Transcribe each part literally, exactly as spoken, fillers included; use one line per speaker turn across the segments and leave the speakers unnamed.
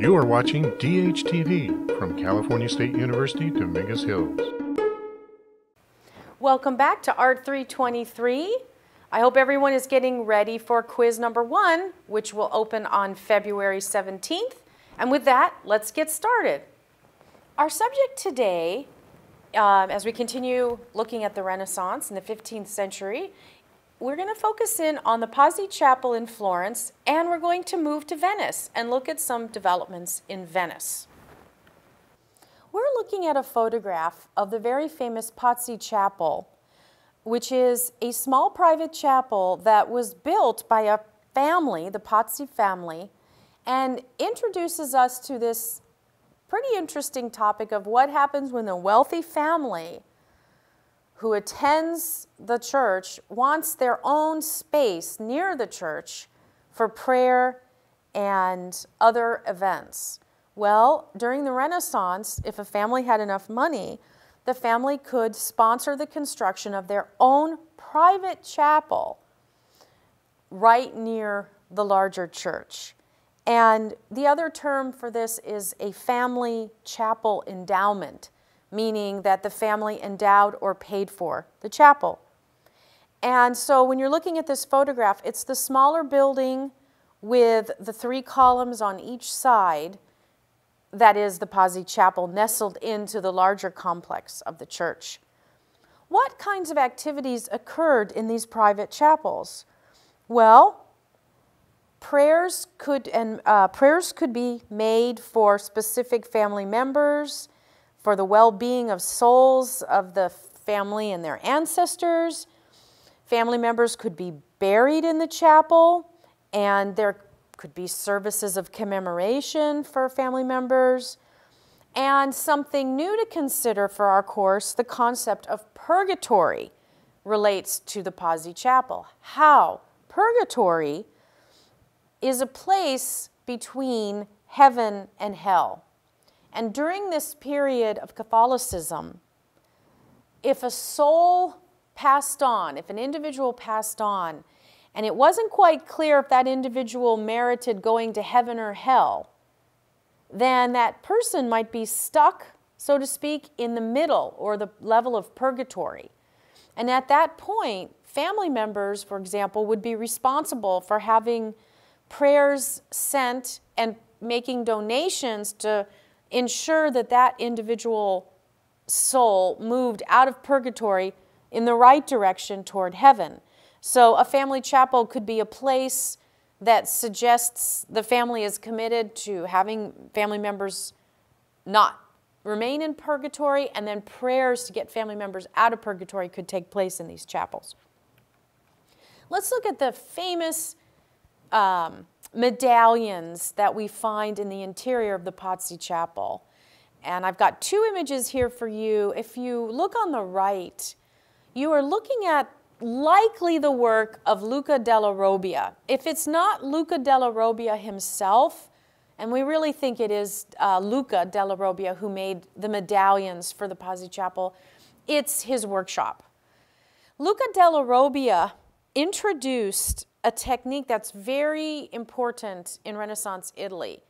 You are watching D H T V from California State University, Dominguez Hills.
Welcome back to A R T three twenty-three. I hope everyone is getting ready for quiz number one, which will open on February seventeenth. And with that, let's get started. Our subject today, um, as we continue looking at the Renaissance in the fifteenth century, we're going to focus in on the Pazzi Chapel in Florence, and we're going to move to Venice and look at some developments in Venice. We're looking at a photograph of the very famous Pazzi Chapel, which is a small private chapel that was built by a family, the Pazzi family, and introduces us to this pretty interesting topic of what happens when a wealthy family who attends the church wants their own space near the church for prayer and other events. Well, during the Renaissance, if a family had enough money, the family could sponsor the construction of their own private chapel right near the larger church. And the other term for this is a family chapel endowment, meaning that the family endowed or paid for the chapel. And so when you're looking at this photograph, it's the smaller building with the three columns on each side. That is the Pazzi Chapel nestled into the larger complex of the church. What kinds of activities occurred in these private chapels? Well, prayers could, and, uh, prayers could be made for specific family members, for the well-being of souls of the family and their ancestors. Family members could be buried in the chapel, and there could be services of commemoration for family members. And something new to consider for our course, the concept of purgatory relates to the Pazzi Chapel. How? Purgatory is a place between heaven and hell. And during this period of Catholicism, if a soul passed on, if an individual passed on, and it wasn't quite clear if that individual merited going to heaven or hell, then that person might be stuck, so to speak, in the middle or the level of purgatory. And at that point, family members, for example, would be responsible for having prayers sent and making donations to ensure that that individual soul moved out of purgatory in the right direction toward heaven. So a family chapel could be a place that suggests the family is committed to having family members not remain in purgatory, and then prayers to get family members out of purgatory could take place in these chapels. Let's look at the famous um, medallions that we find in the interior of the Pazzi Chapel. And I've got two images here for you. If you look on the right, you are looking at likely the work of Luca della Robbia. If it's not Luca della Robbia himself, and we really think it is uh, Luca della Robbia who made the medallions for the Pazzi Chapel, it's his workshop. Luca della Robbia introduced a technique that's very important in Renaissance Italy.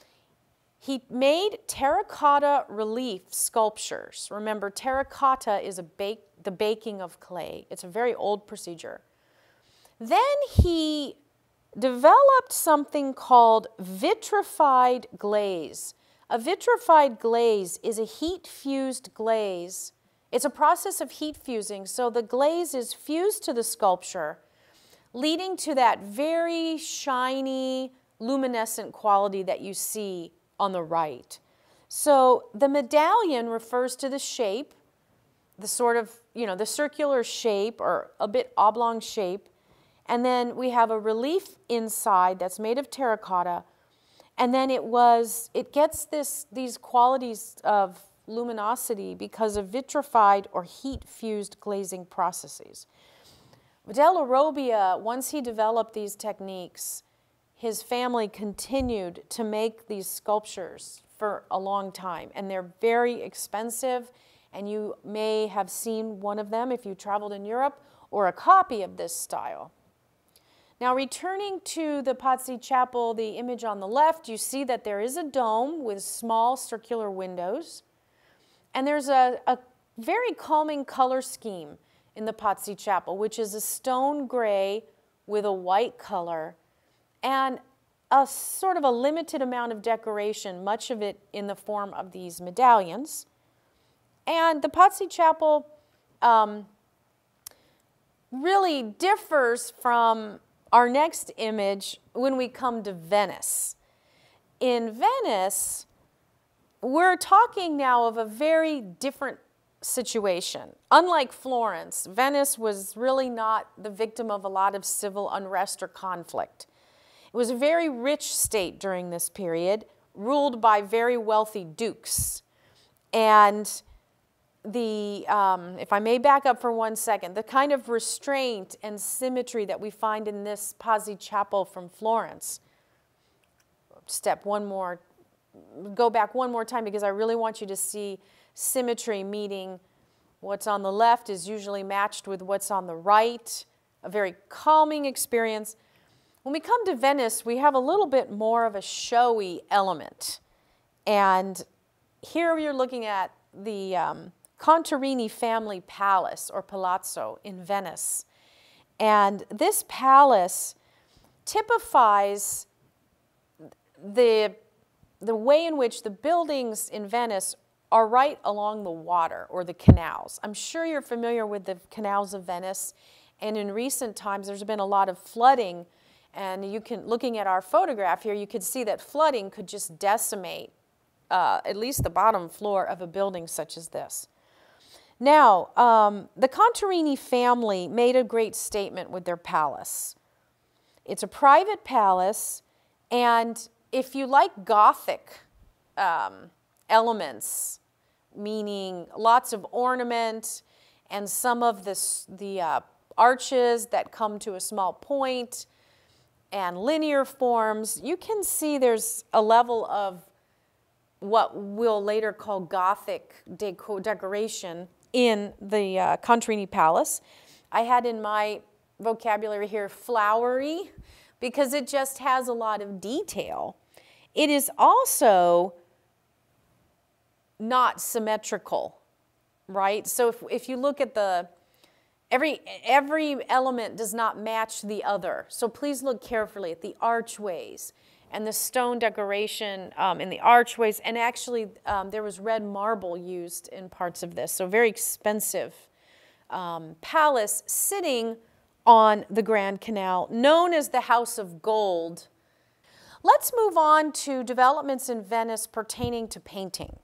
He made terracotta relief sculptures. Remember, terracotta is a bake, the baking of clay. It's a very old procedure. Then he developed something called vitrified glaze. A vitrified glaze is a heat-fused glaze. It's a process of heat fusing, so the glaze is fused to the sculpture, leading to that very shiny, luminescent quality that you see on the right. So the medallion refers to the shape, the sort of, you know, the circular shape or a bit oblong shape. And then we have a relief inside that's made of terracotta. And then it was, it gets this, these qualities of luminosity because of vitrified or heat-fused glazing processes. Della Robbia, once he developed these techniques, his family continued to make these sculptures for a long time, and they're very expensive, and you may have seen one of them if you traveled in Europe, or a copy of this style. Now returning to the Pazzi Chapel, the image on the left, you see that there is a dome with small circular windows. And there's a, a very calming color scheme in the Pazzi Chapel, which is a stone gray with a white color and a sort of a limited amount of decoration, much of it in the form of these medallions. And the Pazzi Chapel um, really differs from our next image when we come to Venice. In Venice, we're talking now of a very different situation. Unlike Florence, Venice was really not the victim of a lot of civil unrest or conflict. It was a very rich state during this period, ruled by very wealthy dukes. And the, um, if I may back up for one second, the kind of restraint and symmetry that we find in this Pazzi Chapel from Florence. Step one more, go back one more time because I really want you to see symmetry, meaning what's on the left is usually matched with what's on the right, a very calming experience. When we come to Venice, we have a little bit more of a showy element. And here you're looking at the um, Contarini family palace or palazzo in Venice. And this palace typifies the, the way in which the buildings in Venice are right along the water or the canals. I'm sure you're familiar with the canals of Venice, and in recent times there's been a lot of flooding, and you can, looking at our photograph here, you could see that flooding could just decimate uh, at least the bottom floor of a building such as this. Now, um, the Contarini family made a great statement with their palace. It's a private palace, and if you like Gothic um, elements, meaning lots of ornament and some of this, the uh, arches that come to a small point and linear forms, you can see there's a level of what we'll later call Gothic deco decoration in the uh, Contarini Palace. I had in my vocabulary here flowery because it just has a lot of detail. It is also not symmetrical, right? So if, if you look at the, every, every element does not match the other. So please look carefully at the archways and the stone decoration um, in the archways. And actually, um, there was red marble used in parts of this. So very expensive um, palace sitting on the Grand Canal, known as the House of Gold. Let's move on to developments in Venice pertaining to painting.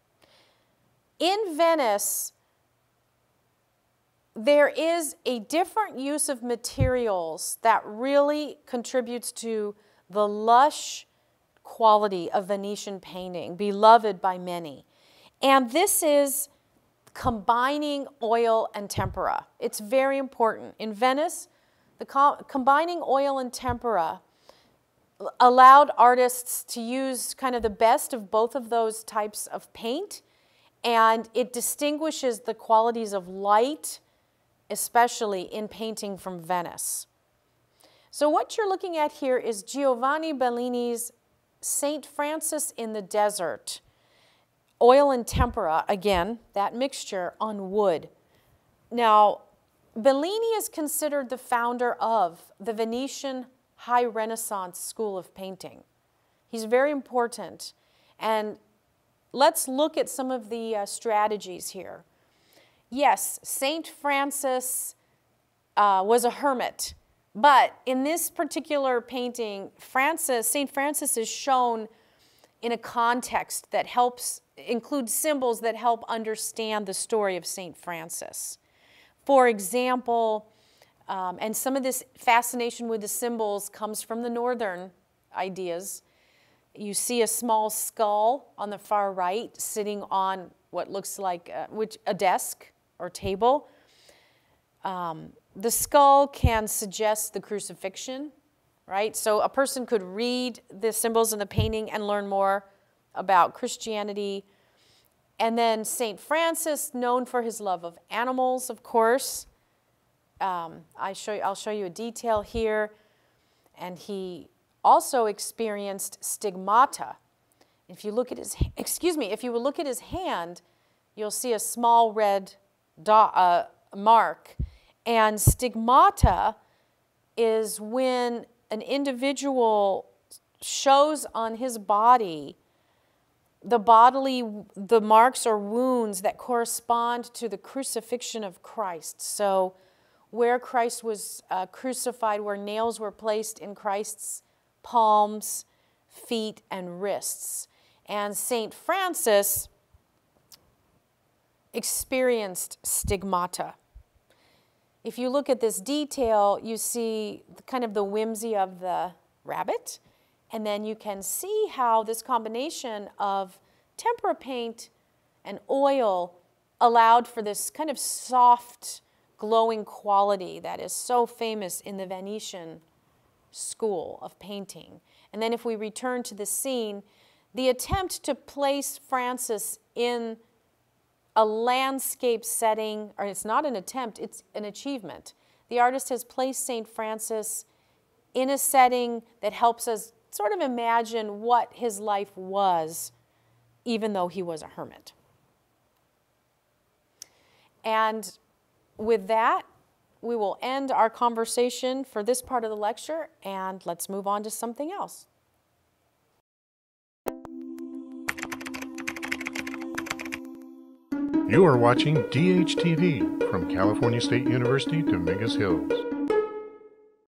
In Venice, there is a different use of materials that really contributes to the lush quality of Venetian painting, beloved by many. And this is combining oil and tempera. It's very important. In Venice, the co combining oil and tempera allowed artists to use kind of the best of both of those types of paint, and it distinguishes the qualities of light, especially in painting from Venice. So what you're looking at here is Giovanni Bellini's Saint Francis in the Desert. Oil and tempera, again, that mixture on wood. Now, Bellini is considered the founder of the Venetian High Renaissance School of Painting. He's very important. And let's look at some of the uh, strategies here. Yes, Saint Francis uh, was a hermit, but in this particular painting, Francis, Saint Francis is shown in a context that helps include symbols that help understand the story of Saint Francis. For example, um, and some of this fascination with the symbols comes from the northern ideas. You see a small skull on the far right sitting on what looks like a, which, a desk or table. Um, the skull can suggest the crucifixion, right? So a person could read the symbols in the painting and learn more about Christianity. And then Saint Francis, known for his love of animals, of course. Um, I show you, I'll show you a detail here. and he also experienced stigmata. If you look at his, excuse me, if you look at his hand, you'll see a small red dot, uh, mark. And stigmata is when an individual shows on his body the bodily, the marks or wounds that correspond to the crucifixion of Christ. So where Christ was uh, crucified, where nails were placed in Christ's palms, feet, and wrists. And Saint Francis experienced stigmata. If you look at this detail, you see kind of the whimsy of the rabbit, and then you can see how this combination of tempera paint and oil allowed for this kind of soft, glowing quality that is so famous in the Venetian school of painting. And then if we return to the scene, the attempt to place Francis in a landscape setting, or it's not an attempt, it's an achievement. The artist has placed Saint Francis in a setting that helps us sort of imagine what his life was, even though he was a hermit. And with that, we will end our conversation for this part of the lecture, and let's move on to something else.
You are watching D H T V from California State University, Dominguez Hills.